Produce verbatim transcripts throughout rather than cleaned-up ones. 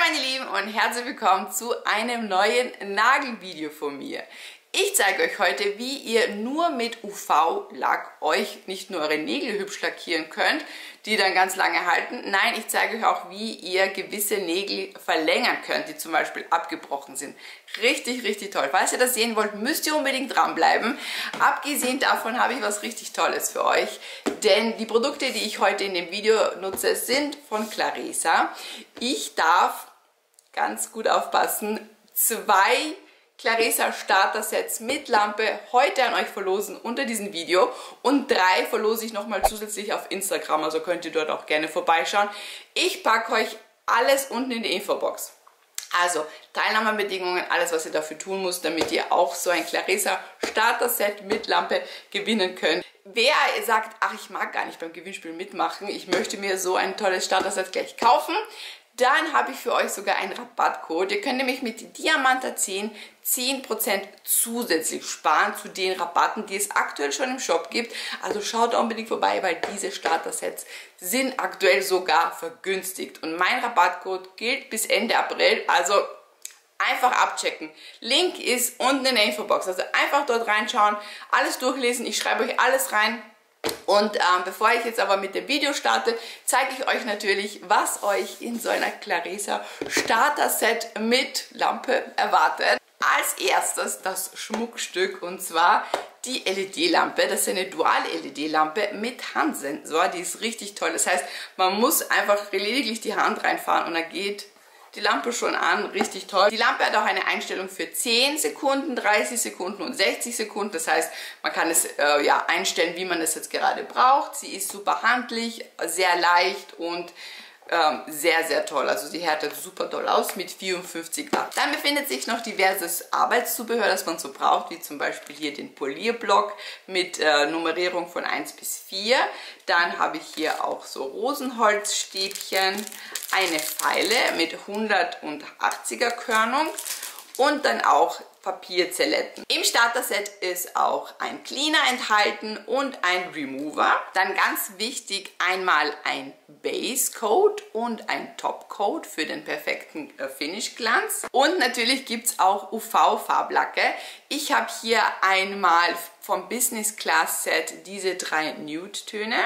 meine Lieben und herzlich willkommen zu einem neuen Nagelvideo von mir. Ich zeige euch heute, wie ihr nur mit U V-Lack euch nicht nur eure Nägel hübsch lackieren könnt, die dann ganz lange halten. Nein, ich zeige euch auch, wie ihr gewisse Nägel verlängern könnt, die zum Beispiel abgebrochen sind. Richtig, richtig toll. Falls ihr das sehen wollt, müsst ihr unbedingt dranbleiben. Abgesehen davon habe ich was richtig Tolles für euch, denn die Produkte, die ich heute in dem Video nutze, sind von Claresa. Ich darf, ganz gut aufpassen, zwei Claresa Starter Sets mit Lampe heute an euch verlosen unter diesem Video und drei verlose ich nochmal zusätzlich auf Instagram, also könnt ihr dort auch gerne vorbeischauen. Ich packe euch alles unten in die Infobox. Also Teilnahmebedingungen, alles was ihr dafür tun müsst, damit ihr auch so ein Claresa Starter Set mit Lampe gewinnen könnt. Wer sagt, ach ich mag gar nicht beim Gewinnspiel mitmachen, ich möchte mir so ein tolles Starter Set gleich kaufen, dann habe ich für euch sogar einen Rabattcode. Ihr könnt nämlich mit Diamanta zehn zehn Prozent zusätzlich sparen zu den Rabatten, die es aktuell schon im Shop gibt. Also schaut unbedingt vorbei, weil diese Starter-Sets sind aktuell sogar vergünstigt. Und mein Rabattcode gilt bis Ende April, also einfach abchecken. Link ist unten in der Infobox, also einfach dort reinschauen, alles durchlesen. Ich schreibe euch alles rein. Und ähm, bevor ich jetzt aber mit dem Video starte, zeige ich euch natürlich, was euch in so einer Claresa Starter Set mit Lampe erwartet. Als erstes das Schmuckstück und zwar die L E D-Lampe. Das ist eine Dual-L E D-Lampe mit Handsensor. Die ist richtig toll. Das heißt, man muss einfach lediglich die Hand reinfahren und dann geht die Lampe schon an, richtig toll. Die Lampe hat auch eine Einstellung für zehn Sekunden, dreißig Sekunden und sechzig Sekunden. Das heißt, man kann es äh, ja, einstellen, wie man es jetzt gerade braucht. Sie ist super handlich, sehr leicht und ähm, sehr, sehr toll. Also sie härtet super toll aus mit vierundfünfzig Watt. Dann befindet sich noch diverses Arbeitszubehör, das man so braucht, wie zum Beispiel hier den Polierblock mit äh, Nummerierung von eins bis vier. Dann habe ich hier auch so Rosenholzstäbchen, eine Feile mit hundertachtziger Körnung und dann auch Papierzerletten. Im Starter-Set ist auch ein Cleaner enthalten und ein Remover. Dann ganz wichtig einmal ein Base-Coat und ein Top-Coat für den perfekten äh, Finish-Glanz. Und natürlich gibt es auch U V-Farblacke. Ich habe hier einmal vom Business Class Set diese drei Nude-Töne.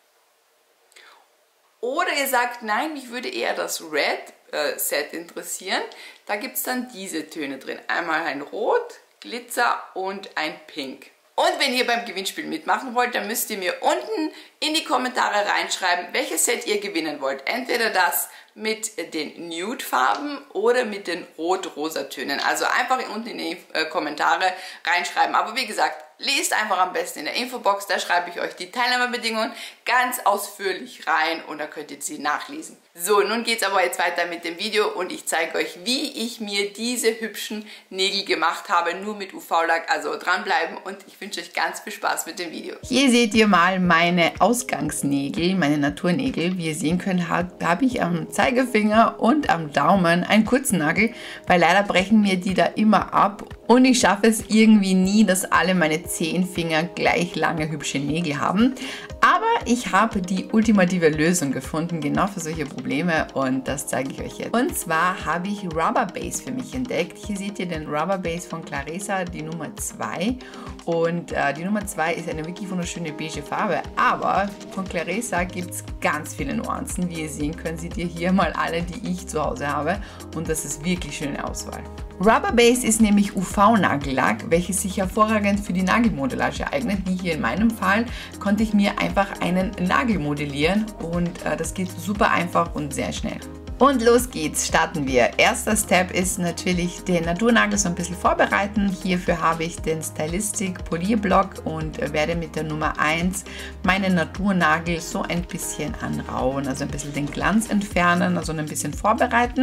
Oder ihr sagt, nein, mich würde eher das Red äh, Set interessieren. Da gibt es dann diese Töne drin. Einmal ein Rot, Glitzer und ein Pink. Und wenn ihr beim Gewinnspiel mitmachen wollt, dann müsst ihr mir unten in die Kommentare reinschreiben, welches Set ihr gewinnen wollt. Entweder das mit den Nude-Farben oder mit den Rot-Rosa-Tönen. Also einfach unten in die äh, Kommentare reinschreiben. Aber wie gesagt, lest einfach am besten in der Infobox, da schreibe ich euch die Teilnahmebedingungen ganz ausführlich rein und da könnt ihr sie nachlesen. So, nun geht es aber jetzt weiter mit dem Video und ich zeige euch, wie ich mir diese hübschen Nägel gemacht habe, nur mit U V-Lack. Also dranbleiben und ich wünsche euch ganz viel Spaß mit dem Video. Hier seht ihr mal meine Ausgangsnägel, meine Naturnägel. Wie ihr sehen könnt, habe hab ich am Zeigefinger und am Daumen einen kurzen Nagel, weil leider brechen mir die da immer ab und ich schaffe es irgendwie nie, dass alle meine zehn Finger gleich lange hübsche Nägel haben. Aber ich habe die ultimative Lösung gefunden, genau für solche Probleme und das zeige ich euch jetzt. Und zwar habe ich Rubber Base für mich entdeckt. Hier seht ihr den Rubber Base von Claresa, die Nummer zwei. Und äh, die Nummer zwei ist eine wirklich wunderschöne beige Farbe. Aber von Claresa gibt es ganz viele Nuancen. Wie ihr sehen könnt, seht ihr hier mal alle, die ich zu Hause habe. Und das ist wirklich schöne Auswahl. Rubber Base ist nämlich U V-Nagellack, welches sich hervorragend für die Nagelmodellage eignet. Wie hier in meinem Fall konnte ich mir einfach einen Nagel modellieren und äh, das geht super einfach und sehr schnell. Und los geht's, starten wir. Erster Step ist natürlich den Naturnagel so ein bisschen vorbereiten. Hierfür habe ich den Stylistic Polierblock und werde mit der Nummer eins meinen Naturnagel so ein bisschen anrauen, also ein bisschen den Glanz entfernen, also ein bisschen vorbereiten.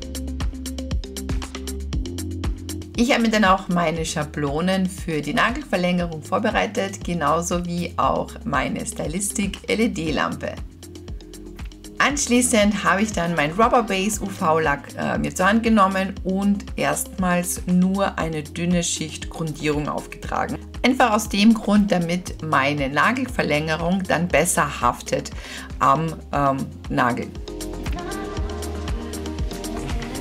Ich habe mir dann auch meine Schablonen für die Nagelverlängerung vorbereitet, genauso wie auch meine Stylistic L E D-Lampe. Anschließend habe ich dann mein Rubber Base U V-Lack äh, mir zur Hand genommen und erstmals nur eine dünne Schicht Grundierung aufgetragen. Einfach aus dem Grund, damit meine Nagelverlängerung dann besser haftet am ähm, Nagel.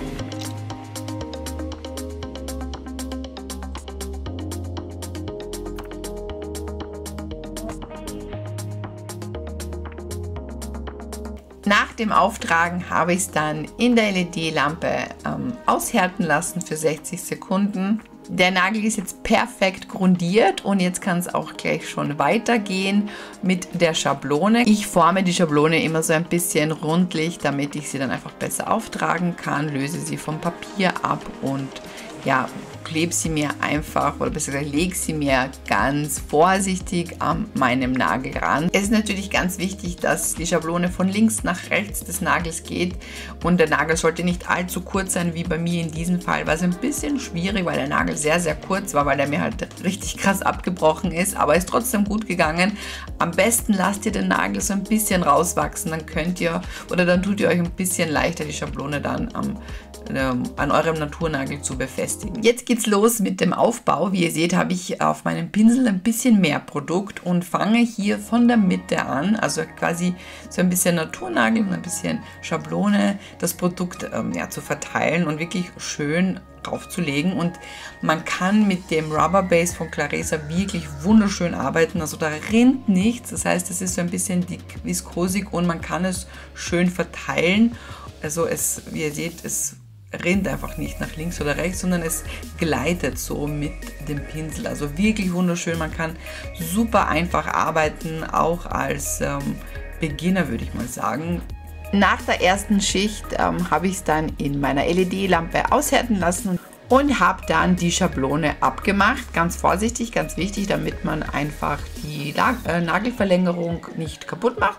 Nach dem Auftragen habe ich es dann in der L E D-Lampe ähm, aushärten lassen für sechzig Sekunden. Der Nagel ist jetzt perfekt grundiert und jetzt kann es auch gleich schon weitergehen mit der Schablone. Ich forme die Schablone immer so ein bisschen rundlich, damit ich sie dann einfach besser auftragen kann, löse sie vom Papier ab und ja, klebe sie mir einfach oder besser gesagt lege sie mir ganz vorsichtig an meinem Nagel ran. Es ist natürlich ganz wichtig, dass die Schablone von links nach rechts des Nagels geht und der Nagel sollte nicht allzu kurz sein, wie bei mir in diesem Fall. War es ein bisschen schwierig, weil der Nagel sehr, sehr kurz war, weil der mir halt richtig krass abgebrochen ist, aber ist trotzdem gut gegangen. Am besten lasst ihr den Nagel so ein bisschen rauswachsen, dann könnt ihr oder dann tut ihr euch ein bisschen leichter die Schablone dann am an eurem Naturnagel zu befestigen. Jetzt geht's los mit dem Aufbau. Wie ihr seht, habe ich auf meinem Pinsel ein bisschen mehr Produkt und fange hier von der Mitte an, also quasi so ein bisschen Naturnagel und ein bisschen Schablone, das Produkt ähm, ja, zu verteilen und wirklich schön draufzulegen. Und man kann mit dem Rubber Base von Claresa wirklich wunderschön arbeiten, also da rinnt nichts, das heißt, es ist so ein bisschen dick viskosig und man kann es schön verteilen. Also es, wie ihr seht, es rinnt einfach nicht nach links oder rechts, sondern es gleitet so mit dem Pinsel. Also wirklich wunderschön. Man kann super einfach arbeiten, auch als ähm, Beginner würde ich mal sagen. Nach der ersten Schicht ähm, habe ich es dann in meiner L E D-Lampe aushärten lassen und habe dann die Schablone abgemacht. Ganz vorsichtig, ganz wichtig, damit man einfach die Lag äh, Nagelverlängerung nicht kaputt macht.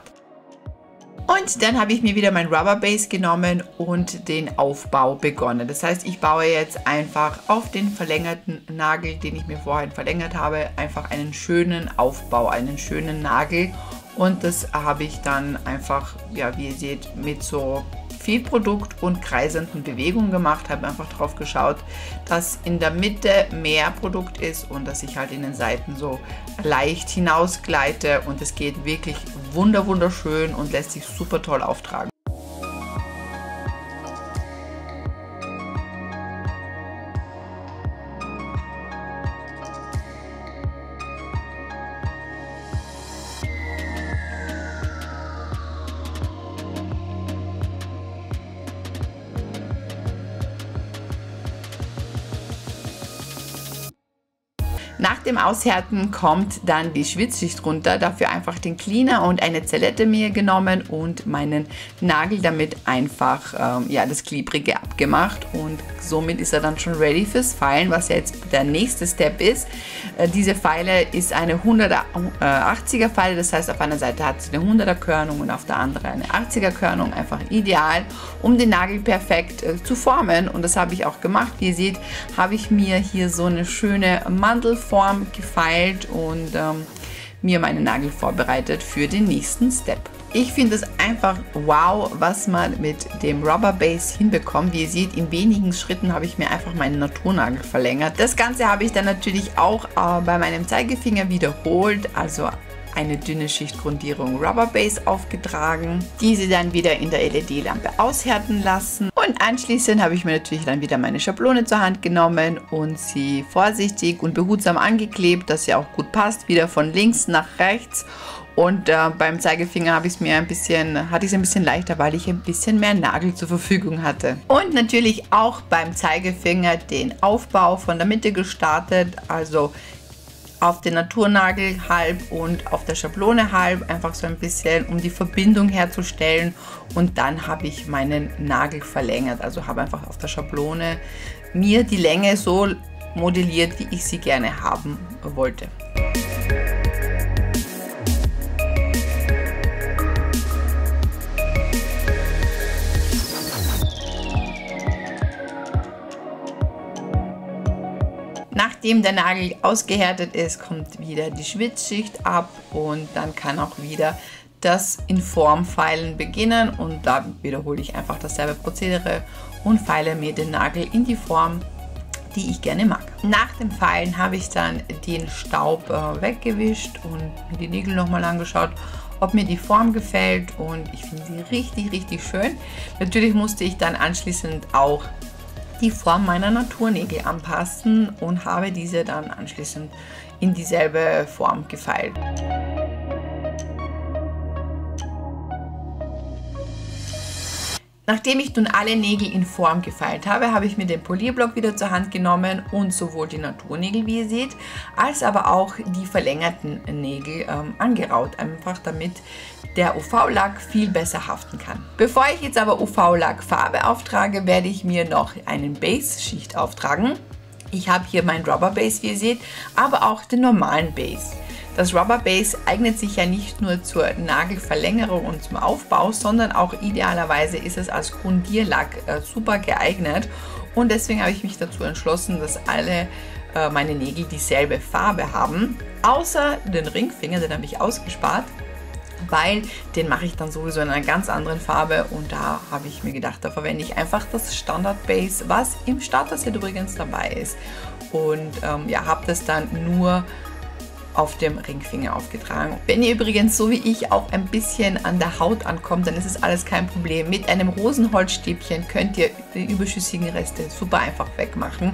Und dann habe ich mir wieder mein Rubber Base genommen und den Aufbau begonnen. Das heißt, ich baue jetzt einfach auf den verlängerten Nagel, den ich mir vorhin verlängert habe, einfach einen schönen Aufbau, einen schönen Nagel. Und das habe ich dann einfach, ja, wie ihr seht, mit so viel Produkt und kreisenden Bewegungen gemacht. Habe einfach darauf geschaut, dass in der Mitte mehr Produkt ist und dass ich halt in den Seiten so leicht hinausgleite und es geht wirklich wunder wunderschön und lässt sich super toll auftragen. Nach dem Aushärten kommt dann die Schwitzschicht runter, dafür einfach den Cleaner und eine Zellette mir genommen und meinen Nagel damit einfach ähm, ja, das Klebrige abgemacht und somit ist er dann schon ready fürs Feilen, was ja jetzt der nächste Step ist. Äh, diese Feile ist eine hundertachtziger Feile, das heißt auf einer Seite hat sie eine hunderter Körnung und auf der anderen eine achtziger Körnung, einfach ideal, um den Nagel perfekt äh, zu formen und das habe ich auch gemacht. Wie ihr seht, habe ich mir hier so eine schöne Mandelform gefeilt und ähm, mir meinen Nagel vorbereitet für den nächsten Step. Ich finde es einfach wow, was man mit dem Rubber Base hinbekommt. Wie ihr seht, in wenigen Schritten habe ich mir einfach meinen Naturnagel verlängert. Das Ganze habe ich dann natürlich auch äh, bei meinem Zeigefinger wiederholt, also eine dünne Schicht Grundierung Rubber Base aufgetragen, diese dann wieder in der L E D-Lampe aushärten lassen und anschließend habe ich mir natürlich dann wieder meine Schablone zur Hand genommen und sie vorsichtig und behutsam angeklebt, dass sie auch gut passt, wieder von links nach rechts. Und äh, beim Zeigefinger habe ich es mir ein bisschen, hatte ich es ein bisschen leichter, weil ich ein bisschen mehr Nagel zur Verfügung hatte. Und natürlich auch beim Zeigefinger den Aufbau von der Mitte gestartet, also auf den Naturnagel halb und auf der Schablone halb, einfach so ein bisschen, um die Verbindung herzustellen. Und dann habe ich meinen Nagel verlängert, also habe einfach auf der Schablone mir die Länge so modelliert, wie ich sie gerne haben wollte. Nachdem der Nagel ausgehärtet ist, kommt wieder die Schwitzschicht ab und dann kann auch wieder das in Form feilen beginnen und da wiederhole ich einfach dasselbe Prozedere und feile mir den Nagel in die Form, die ich gerne mag. Nach dem Feilen habe ich dann den Staub äh, weggewischt und mir die Nägel nochmal angeschaut, ob mir die Form gefällt und ich finde sie richtig, richtig schön. Natürlich musste ich dann anschließend auch die Form meiner Naturnägel anpassen und habe diese dann anschließend in dieselbe Form gefeilt. Nachdem ich nun alle Nägel in Form gefeilt habe, habe ich mir den Polierblock wieder zur Hand genommen und sowohl die Naturnägel, wie ihr seht, als aber auch die verlängerten Nägel ähm, angeraut, einfach damit der U V-Lack viel besser haften kann. Bevor ich jetzt aber U V-Lack-Farbe auftrage, werde ich mir noch eine Base-Schicht auftragen. Ich habe hier mein Rubber Base, wie ihr seht, aber auch den normalen Base. Das Rubber Base eignet sich ja nicht nur zur Nagelverlängerung und zum Aufbau, sondern auch idealerweise ist es als Grundierlack äh, super geeignet. Und deswegen habe ich mich dazu entschlossen, dass alle äh, meine Nägel dieselbe Farbe haben. Außer den Ringfinger, den habe ich ausgespart, weil den mache ich dann sowieso in einer ganz anderen Farbe. Und da habe ich mir gedacht, da verwende ich einfach das Standard Base, was im Starter-Set übrigens dabei ist. Und ähm, ja, habe das dann nur auf dem Ringfinger aufgetragen. Wenn ihr übrigens so wie ich auch ein bisschen an der Haut ankommt, dann ist es alles kein Problem. Mit einem Rosenholzstäbchen könnt ihr die überschüssigen Reste super einfach wegmachen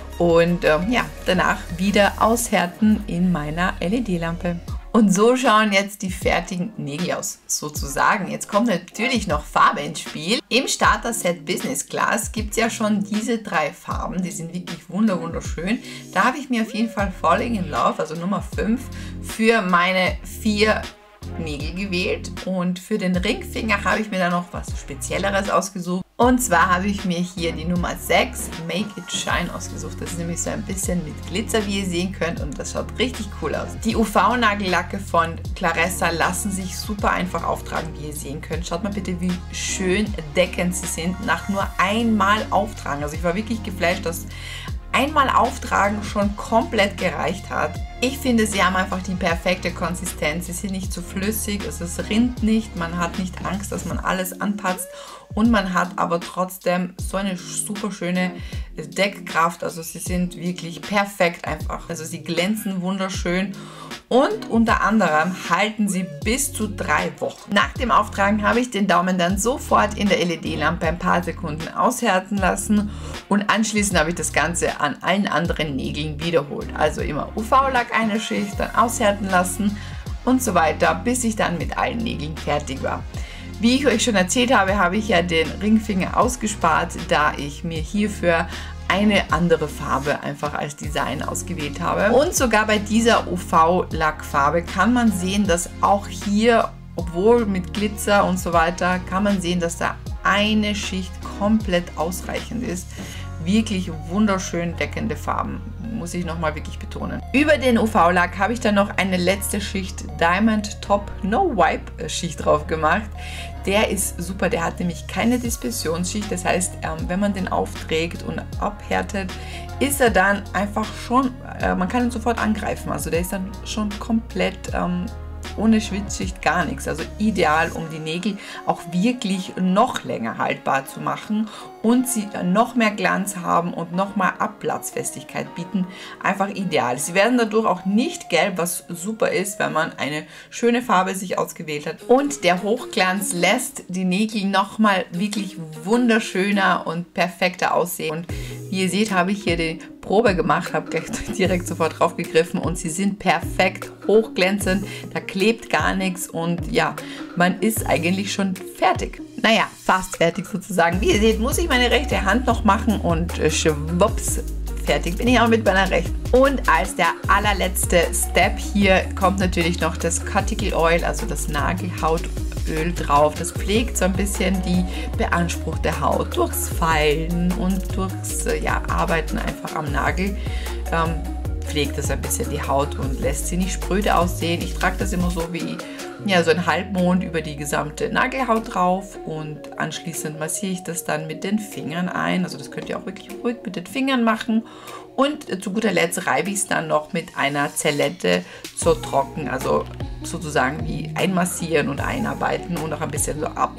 und ähm, ja, danach wieder aushärten in meiner L E D-Lampe. Und so schauen jetzt die fertigen Nägel aus, sozusagen. Jetzt kommt natürlich noch Farbe ins Spiel. Im Starter-Set Business Class gibt es ja schon diese drei Farben. Die sind wirklich wunderschön. Da habe ich mir auf jeden Fall Falling in Love, also Nummer fünf, für meine vier Nägel gewählt. Und für den Ringfinger habe ich mir da noch was Spezielleres ausgesucht. Und zwar habe ich mir hier die Nummer sechs, Make It Shine, ausgesucht. Das ist nämlich so ein bisschen mit Glitzer, wie ihr sehen könnt. Und das schaut richtig cool aus. Die U V-Nagellacke von Claressa lassen sich super einfach auftragen, wie ihr sehen könnt. Schaut mal bitte, wie schön deckend sie sind nach nur einmal auftragen. Also ich war wirklich geflasht, dass einmal auftragen schon komplett gereicht hat. Ich finde, sie haben einfach die perfekte Konsistenz. Sie sind nicht zu flüssig, es rinnt nicht, man hat nicht Angst, dass man alles anpatzt und man hat aber trotzdem so eine super schöne Deckkraft. Also sie sind wirklich perfekt einfach. Also sie glänzen wunderschön. Und unter anderem halten sie bis zu drei Wochen. Nach dem Auftragen habe ich den Daumen dann sofort in der L E D-Lampe ein paar Sekunden aushärten lassen und anschließend habe ich das Ganze an allen anderen Nägeln wiederholt. Also immer U V-Lack eine Schicht, dann aushärten lassen und so weiter, bis ich dann mit allen Nägeln fertig war. Wie ich euch schon erzählt habe, habe ich ja den Ringfinger ausgespart, da ich mir hierfür eine andere Farbe einfach als Design ausgewählt habe. Und sogar bei dieser U V-Lackfarbe kann man sehen, dass auch hier, obwohl mit Glitzer und so weiter, kann man sehen, dass da eine Schicht komplett ausreichend ist. Wirklich wunderschön deckende Farben, muss ich nochmal wirklich betonen. Über den U V-Lack habe ich dann noch eine letzte Schicht Diamond Top No Wipe Schicht drauf gemacht. Der ist super, der hat nämlich keine Dispersionsschicht, das heißt, wenn man den aufträgt und abhärtet, ist er dann einfach schon, man kann ihn sofort angreifen, also der ist dann schon komplett ähm, ohne Schwitzschicht, gar nichts. Also ideal, um die Nägel auch wirklich noch länger haltbar zu machen und sie noch mehr Glanz haben und noch mal Abplatzfestigkeit bieten. Einfach ideal. Sie werden dadurch auch nicht gelb, was super ist, wenn man eine schöne Farbe sich ausgewählt hat. Und der Hochglanz lässt die Nägel noch mal wirklich wunderschöner und perfekter aussehen. Und wie ihr seht, habe ich hier die Probe gemacht, habe gleich direkt sofort drauf gegriffen und sie sind perfekt hochglänzend, da klebt gar nichts und ja, man ist eigentlich schon fertig. Naja, fast fertig sozusagen. Wie ihr seht, muss ich meine rechte Hand noch machen und schwupps, fertig bin ich auch mit meiner rechten. Und als der allerletzte Step hier kommt natürlich noch das Cuticle Oil, also das Nagelhautöl drauf. Das pflegt so ein bisschen die beanspruchte Haut durchs Feilen und durchs ja, Arbeiten einfach am Nagel. Ähm, pflegt das ein bisschen die Haut und lässt sie nicht spröde aussehen. Ich trage das immer so wie ja, so ein Halbmond über die gesamte Nagelhaut drauf und anschließend massiere ich das dann mit den Fingern ein. Also das könnt ihr auch wirklich ruhig mit den Fingern machen. Und zu guter Letzt reibe ich es dann noch mit einer Zellette so trocken, also sozusagen wie einmassieren und einarbeiten und auch ein bisschen so ab,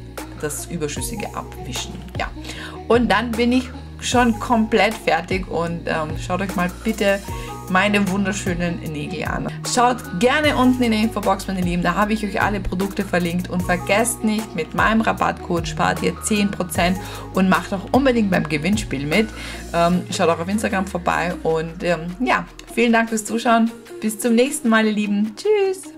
das Überschüssige abwischen. Ja. Und dann bin ich schon komplett fertig und ähm, schaut euch mal bitte meine wunderschönen Nägel an. Schaut gerne unten in der Infobox, meine Lieben, da habe ich euch alle Produkte verlinkt und vergesst nicht, mit meinem Rabattcode spart ihr zehn Prozent und macht auch unbedingt beim Gewinnspiel mit. Ähm, schaut auch auf Instagram vorbei und ähm, ja, vielen Dank fürs Zuschauen. Bis zum nächsten Mal, ihr Lieben. Tschüss!